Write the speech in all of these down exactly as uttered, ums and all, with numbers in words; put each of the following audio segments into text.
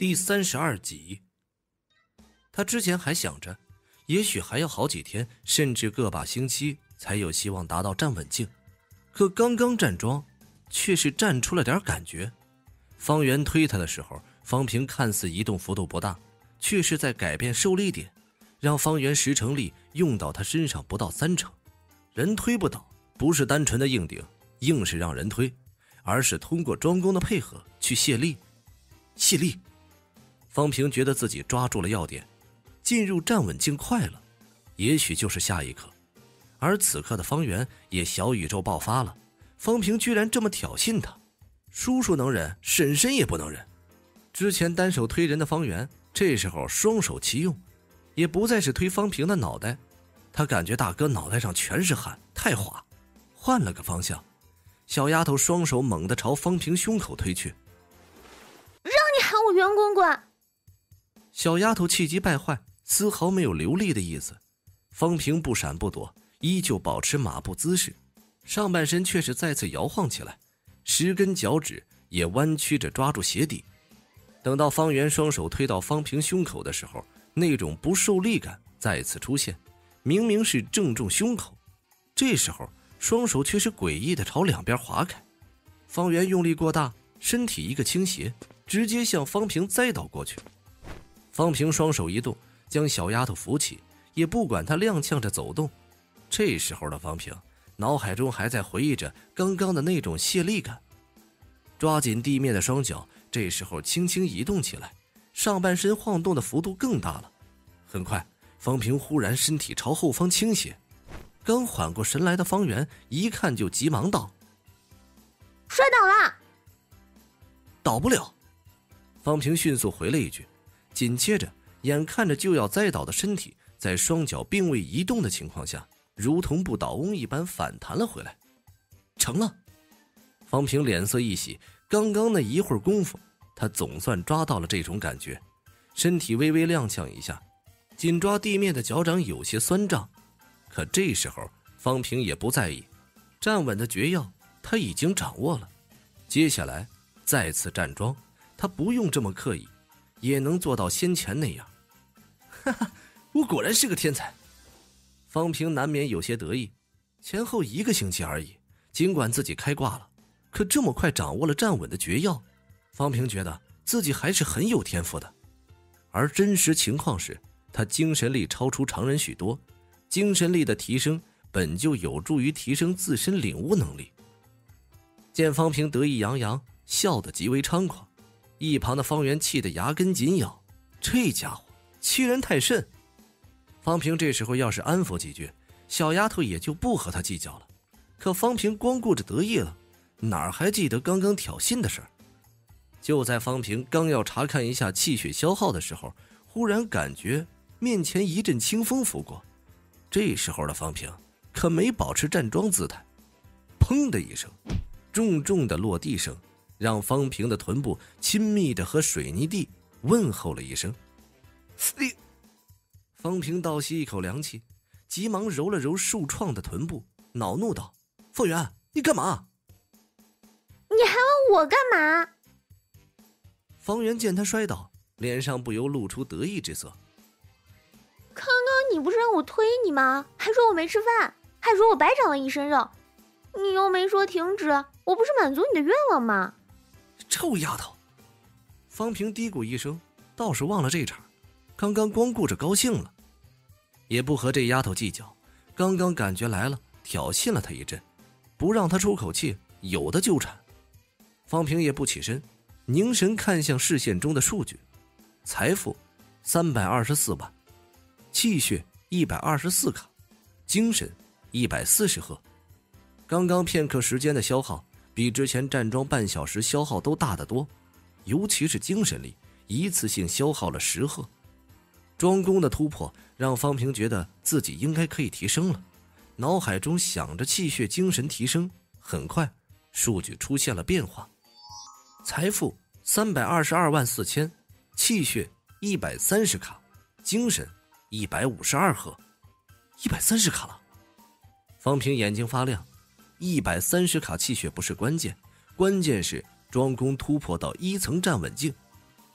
第三十二集。他之前还想着也许还要好几天甚至个把星期才有希望达到站稳劲，可刚刚站桩却是站出了点感觉。方圆推他的时候，方平看似移动幅度不大，却是在改变受力点，让方圆十成力用到他身上不到三成。人推不倒，不是单纯的硬顶，硬是让人推，而是通过桩功的配合去卸力。卸力，方平觉得自己抓住了要点，进入站稳劲快了，也许就是下一刻。而此刻的方圆也小宇宙爆发了，方平居然这么挑衅他，叔叔能忍，婶婶也不能忍。之前单手推人的方圆，这时候双手齐用，也不再是推方平的脑袋，他感觉大哥脑袋上全是汗，太滑，换了个方向，小丫头双手猛地朝方平胸口推去。 让你喊我袁滚滚！ 小丫头气急败坏，丝毫没有留力的意思。方平不闪不躲，依旧保持马步姿势，上半身却是再次摇晃起来，十根脚趾也弯曲着抓住鞋底。等到方圆双手推到方平胸口的时候，那种不受力感再次出现，明明是正中胸口，这时候双手却是诡异的朝两边划开。方圆用力过大，身体一个倾斜，直接向方平栽倒过去。方平双手一动，将小丫头扶起，也不管她踉跄着走动。这时候的方平脑海中还在回忆着刚刚的那种泄力感，抓紧地面的双脚这时候轻轻移动起来，上半身晃动的幅度更大了。很快，方平忽然身体朝后方倾斜，刚缓过神来的方圆一看就急忙道： 摔倒了！ 倒不了。方平迅速回了一句，紧接着眼看着就要栽倒的身体在双脚并未移动的情况下，如同不倒翁一般反弹了回来。成了！方平脸色一喜，刚刚那一会儿功夫，他总算抓到了这种感觉，身体微微踉跄一下，紧抓地面的脚掌有些酸胀。可这时候方平也不在意，站稳的诀窍他已经掌握了，接下来再次站桩，他不用这么刻意，也能做到先前那样。哈哈，我果然是个天才。方平难免有些得意，前后一个星期而已，尽管自己开挂了，可这么快掌握了站稳的诀窍，方平觉得自己还是很有天赋的。而真实情况是，他精神力超出常人许多，精神力的提升本就有助于提升自身领悟能力。见方平得意洋洋，笑得极为猖狂，一旁的方圆气得牙根紧咬，这家伙欺人太甚。方平这时候要是安抚几句，小丫头也就不和他计较了。可方平光顾着得意了，哪儿还记得刚刚挑衅的事儿？就在方平刚要查看一下气血消耗的时候，忽然感觉面前一阵清风拂过。这时候的方平可没保持站桩姿态，砰的一声，重重的落地声让方平的臀部亲密的和水泥地问候了一声。你方平倒吸一口凉气，急忙揉了揉受创的臀部，恼怒道：方圆，你干嘛？ 你还问我干嘛？ 方圆见他摔倒，脸上不由露出得意之色。 刚刚你不是让我推你吗？还说我没吃饭，还说我白长了一身肉，你又没说停止，我不是满足你的愿望吗？ 臭丫头！方平嘀咕一声，倒是忘了这茬，刚刚光顾着高兴了，也不和这丫头计较。刚刚感觉来了，挑衅了他一阵，不让他出口气，有的纠缠。方平也不起身，凝神看向视线中的数据：财富三百二十四万，气血一百二十四卡，精神一百四十赫。刚刚片刻时间的消耗比之前站桩半小时消耗都大得多，尤其是精神力，一次性消耗了十赫。桩功的突破让方平觉得自己应该可以提升了，脑海中想着气血精神提升，很快数据出现了变化：财富三百二十二万四千，气血一百三十卡，精神一百五十二赫。一百三十卡了！方平眼睛发亮，一百三十卡气血不是关键，关键是桩功突破到一层站稳劲。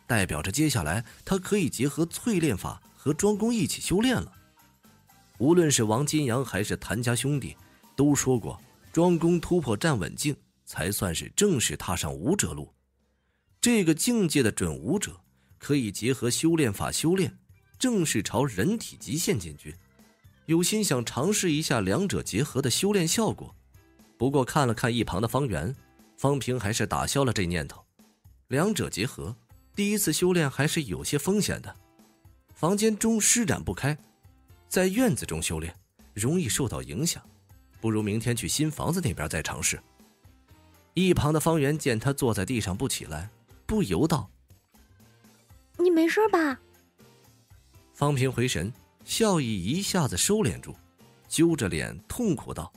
代表着接下来他可以结合淬炼法和庄公一起修炼了。无论是王金阳还是谭家兄弟，都说过庄公突破站稳境，才算是正式踏上武者路。这个境界的准武者，可以结合修炼法修炼，正式朝人体极限进军。有心想尝试一下两者结合的修炼效果，不过看了看一旁的方圆，方平还是打消了这念头。两者结合，第一次修炼还是有些风险的。房间中施展不开，在院子中修炼容易受到影响，不如明天去新房子那边再尝试。一旁的方圆见他坐在地上不起来，不由道： 你没事吧？ 方平回神，笑意一下子收敛住，揪着脸痛苦道：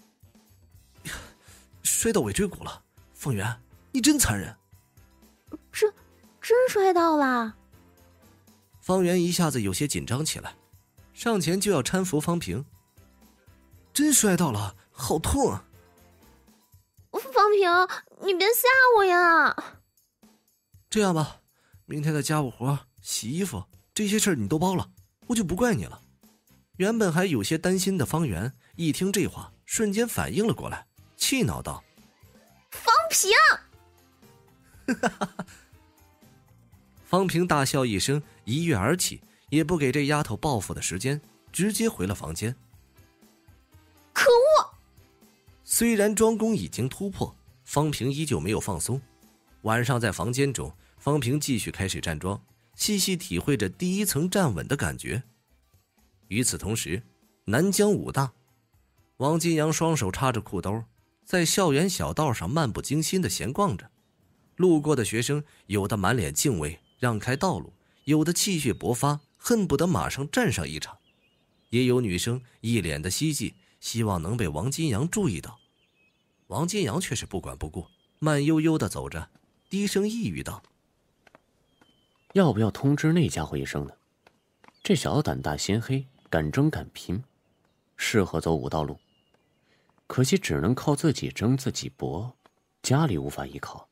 摔到尾椎骨了，方圆，你真残忍。 真真摔到了。 方圆一下子有些紧张起来，上前就要搀扶方平。真摔到了，好痛啊！ 方平，你别吓我呀。 这样吧，明天的家务活、洗衣服这些事儿你都包了，我就不怪你了。原本还有些担心的方圆，一听这话，瞬间反应了过来，气恼道： 方平！ 方平大笑一声，一跃而起，也不给这丫头报复的时间，直接回了房间。 可恶！ 虽然庄公已经突破，方平依旧没有放松。晚上在房间中，方平继续开始站桩，细细体会着第一层站稳的感觉。与此同时，南疆武大，王金阳双手插着裤兜，在校园小道上漫不经心地闲逛着。路过的学生有的满脸敬畏，让开道路，有的气血勃发，恨不得马上站上一场，也有女生一脸的希冀，希望能被王金阳注意到。王金阳却是不管不顾，慢悠悠地走着，低声呓语道： 要不要通知那家伙一声呢？这小子胆大心黑，敢争敢拼，适合走武道路，可惜只能靠自己争自己搏，家里无法依靠。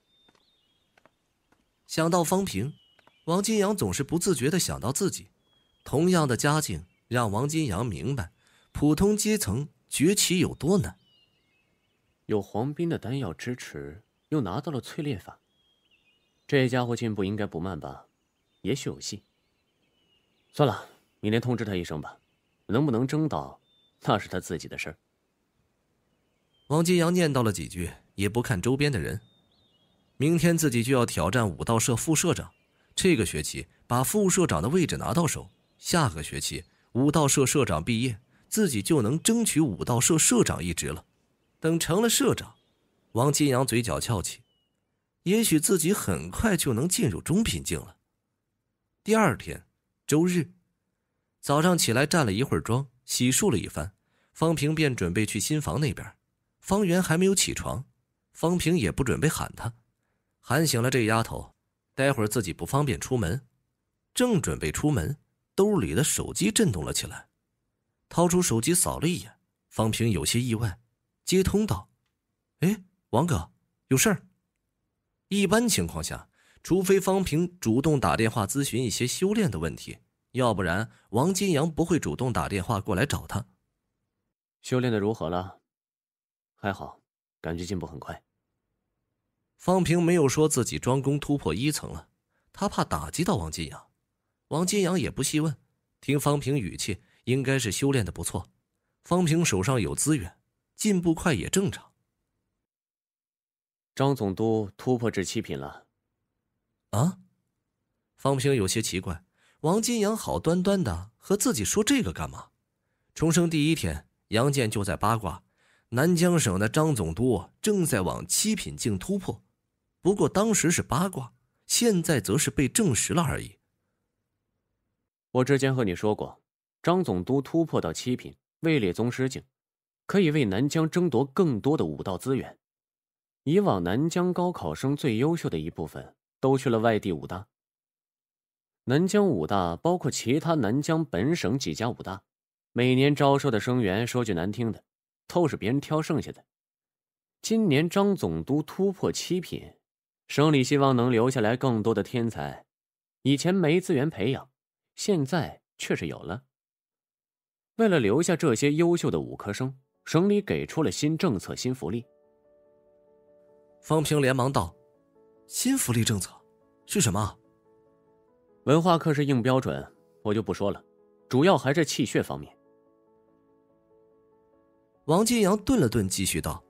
想到方平，王金阳总是不自觉地想到自己。同样的家境让王金阳明白普通阶层崛起有多难。 有黄斌的丹药支持，又拿到了淬炼法，这家伙进步应该不慢吧？也许有戏。算了，明天通知他一声吧，能不能争到那是他自己的事儿。 王金阳念叨了几句，也不看周边的人。明天自己就要挑战武道社副社长，这个学期把副社长的位置拿到手，下个学期武道社社长毕业，自己就能争取武道社社长一职了。等成了社长，王金阳嘴角翘起，也许自己很快就能进入中品境了。第二天，周日，早上起来站了一会儿妆，洗漱了一番，方平便准备去新房那边。方圆还没有起床，方平也不准备喊他，喊醒了这丫头，待会儿自己不方便出门。正准备出门，兜里的手机震动了起来，掏出手机扫了一眼，方平有些意外，接通道：哎，王哥，有事儿？一般情况下，除非方平主动打电话咨询一些修炼的问题，要不然王金阳不会主动打电话过来找他。 修炼的如何了？还好，感觉进步很快。 方平没有说自己专攻突破一层了，他怕打击到王金阳。王金阳也不细问，听方平语气，应该是修炼的不错。方平手上有资源，进步快也正常。 张总督突破至七品了。 啊？方平有些奇怪，王金阳好端端的和自己说这个干嘛？重生第一天，杨健就在八卦，南疆省的张总督正在往七品境突破。不过当时是八卦，现在则是被证实了而已。 我之前和你说过，张总督突破到七品，位列宗师境，可以为南疆争夺更多的武道资源。以往南疆高考生最优秀的一部分都去了外地武大。南疆武大包括其他南疆本省几家武大，每年招收的生源说句难听的，都是别人挑剩下的。今年张总督突破七品，省里希望能留下来更多的天才， 以前没资源培养，现在却是有了。为了留下这些优秀的武科生，省里给出了新政策、新福利。 方平连忙道：“新福利政策是什么？” 文化课是硬标准，我就不说了，主要还是气血方面。 王金阳顿了顿，继续道：“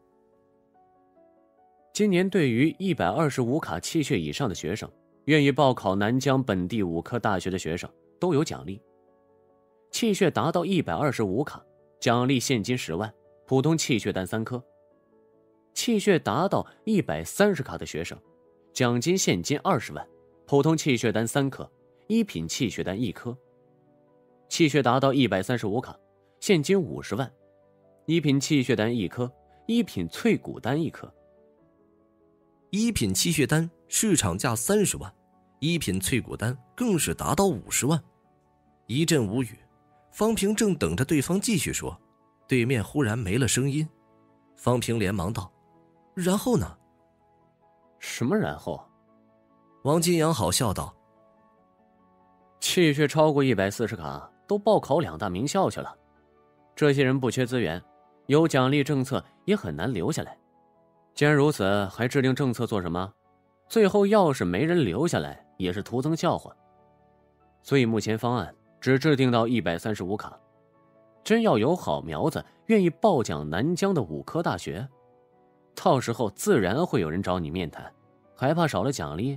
今年对于一百二十五卡气血以上的学生，愿意报考南疆本地武科大学的学生都有奖励。气血达到一百二十五卡，奖励现金十万，普通气血丹三颗；气血达到一百三十卡的学生，奖金现金二十万，普通气血丹三颗，一品气血丹一颗；气血达到一百三十五卡，现金五十万，一品气血丹一颗，一品淬骨丹一颗。 一品气血丹市场价三十万，一品淬骨丹更是达到五十万。一阵无语，方平正等着对方继续说，对面忽然没了声音。方平连忙道：“然后呢？”“ 什么然后？” 王金阳好笑道：“ 气血超过一百四十卡都报考两大名校去了，这些人不缺资源，有奖励政策也很难留下来。既然如此，还制定政策做什么？最后要是没人留下来，也是徒增笑话。所以目前方案只制定到一百三十五卡，真要有好苗子愿意报奖南疆的武科大学，到时候自然会有人找你面谈，还怕少了奖励？”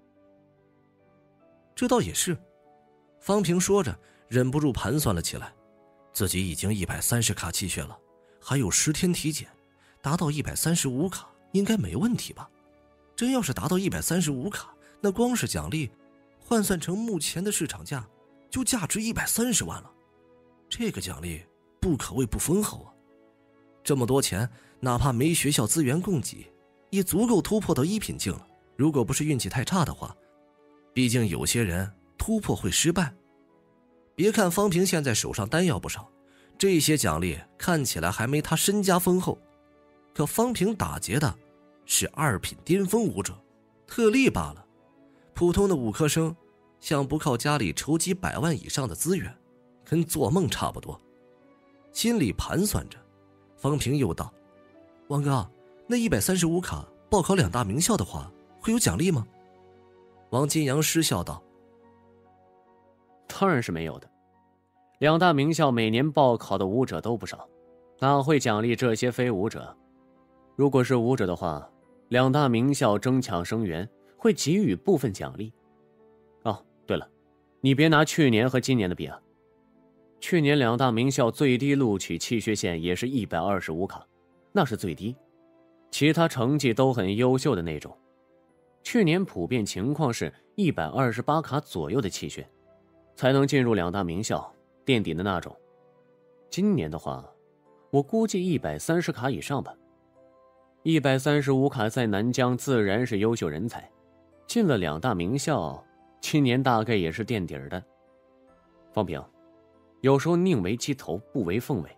这倒也是。方平说着，忍不住盘算了起来，自己已经一百三十卡气血了，还有十天体检，达到一百三十五卡应该没问题吧？真要是达到一百三十五卡，那光是奖励换算成目前的市场价就价值一百三十万了。这个奖励不可谓不丰厚啊！这么多钱，哪怕没学校资源供给，也足够突破到一品境了。如果不是运气太差的话，毕竟有些人突破会失败。别看方平现在手上丹药不少，这些奖励看起来还没他身家丰厚，可方平打劫的是二品巅峰武者，特例罢了。普通的武科生想不靠家里筹几百万以上的资源，跟做梦差不多。心里盘算着，方平又道：“王哥，那一百三十五卡报考两大名校的话，会有奖励吗？”王金阳失笑道：“ 当然是没有的。两大名校每年报考的武者都不少，哪会奖励这些非武者？如果是武者的话，两大名校争抢生源，会给予部分奖励。哦，对了，你别拿去年和今年的比啊。去年两大名校最低录取气血线也是一百二十五卡，那是最低，其他成绩都很优秀的那种。去年普遍情况是一百二十八卡左右的气血，才能进入两大名校垫底的那种。今年的话，我估计一百三十卡以上吧。一百三十五卡在南疆自然是优秀人才，进了两大名校，今年大概也是垫底的。方平，有时候宁为鸡头，不为凤尾。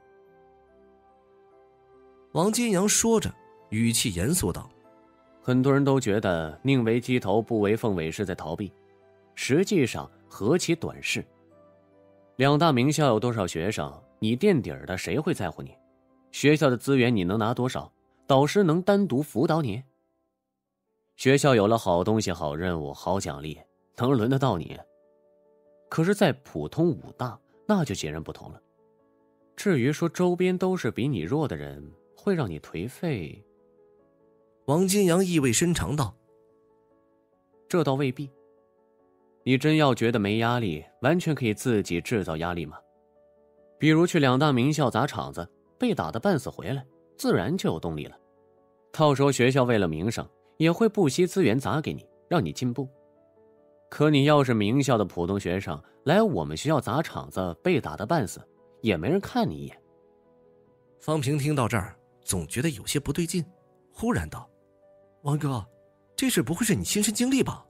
王金阳说着，语气严肃道：“ 很多人都觉得宁为鸡头，不为凤尾是在逃避，实际上何其短视。两大名校有多少学生，你垫底的谁会在乎你？学校的资源你能拿多少？导师能单独辅导你？学校有了好东西、好任务、好奖励，能轮得到你？可是在普通武大，那就截然不同了。至于说周边都是比你弱的人，会让你颓废？” 王金阳意味深长道：“ 这倒未必。你真要觉得没压力，完全可以自己制造压力嘛。比如去两大名校砸场子，被打得半死回来，自然就有动力了。到时候学校为了名声，也会不惜资源砸给你，让你进步。可你要是名校的普通学生，来我们学校砸场子，被打得半死，也没人看你一眼。” 方平听到这儿，总觉得有些不对劲，忽然道：“王哥，这事不会是你亲身经历吧？”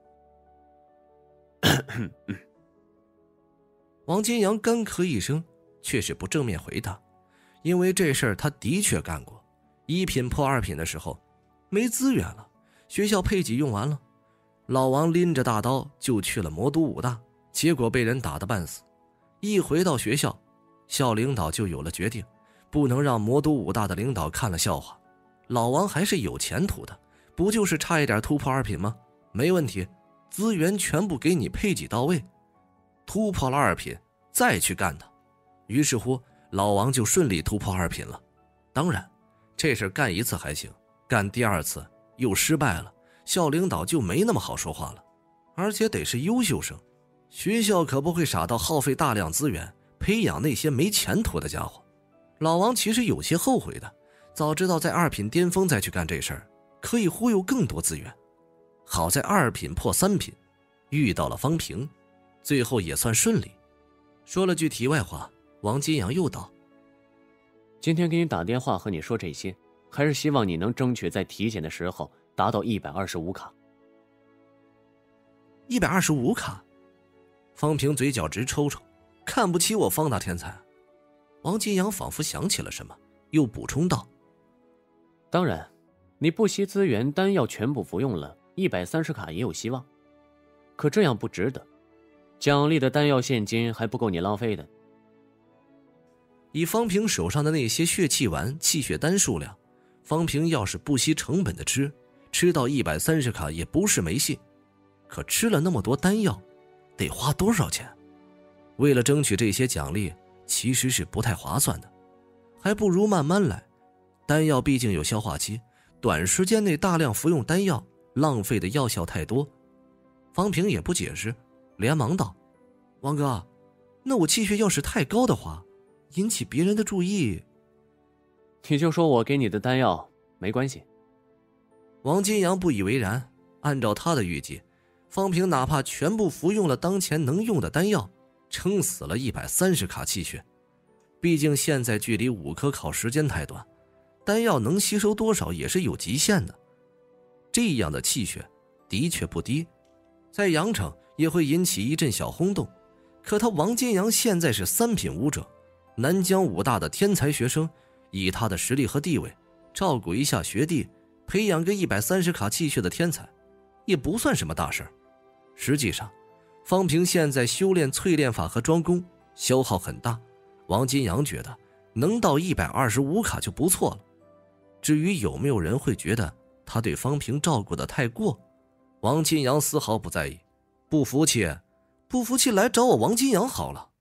王金阳干咳一声，却是不正面回答，因为这事儿他的确干过。一品破二品的时候，没资源了，学校配给用完了， 老王拎着大刀就去了魔都武大，结果被人打得半死。一回到学校，校领导就有了决定，不能让魔都武大的领导看了笑话。老王还是有前途的，不就是差一点突破二品吗？没问题，资源全部给你配给到位。突破了二品，再去干他。于是乎，老王就顺利突破二品了。当然，这事干一次还行，干第二次又失败了，校领导就没那么好说话了。而且得是优秀生，学校可不会傻到耗费大量资源培养那些没前途的家伙。老王其实有些后悔的，早知道在二品巅峰再去干这事儿，可以忽悠更多资源。好在二品破三品，遇到了方平，最后也算顺利。说了句题外话，王金阳又道： 今天给你打电话和你说这些，还是希望你能争取在体检的时候达到一百二十五卡。 一百二十五卡？方平嘴角直抽抽，看不起我方大天才。王金阳仿佛想起了什么，又补充道： 当然，你不惜资源，丹药全部服用了，一百三十卡也有希望。可这样不值得，奖励的丹药现金还不够你浪费的。 以方平手上的那些血气丸、气血丹数量，方平要是不惜成本的吃，吃到一百三十卡也不是没戏。可吃了那么多丹药，得花多少钱？为了争取这些奖励，其实是不太划算的，还不如慢慢来。丹药毕竟有消化期，短时间内大量服用丹药，浪费的药效太多。方平也不解释，连忙道：王哥，那我气血要是太高的话，引起别人的注意。 你就说我给你的丹药没关系。 王金阳不以为然，按照他的预计，方平哪怕全部服用了当前能用的丹药，撑死了一百三十卡气血。毕竟现在距离五科考时间太短，丹药能吸收多少也是有极限的。这样的气血的确不低，在阳城也会引起一阵小轰动。可他王金阳现在是三品武者，南疆武大的天才学生，以他的实力和地位，照顾一下学弟，培养个一百三十卡气血的天才，也不算什么大事。实际上，方平现在修炼淬炼法和专攻消耗很大，王金阳觉得能到一百二十五卡就不错了。至于有没有人会觉得他对方平照顾得太过，王金阳丝毫不在意。不服气，不服气来找我王金阳好了。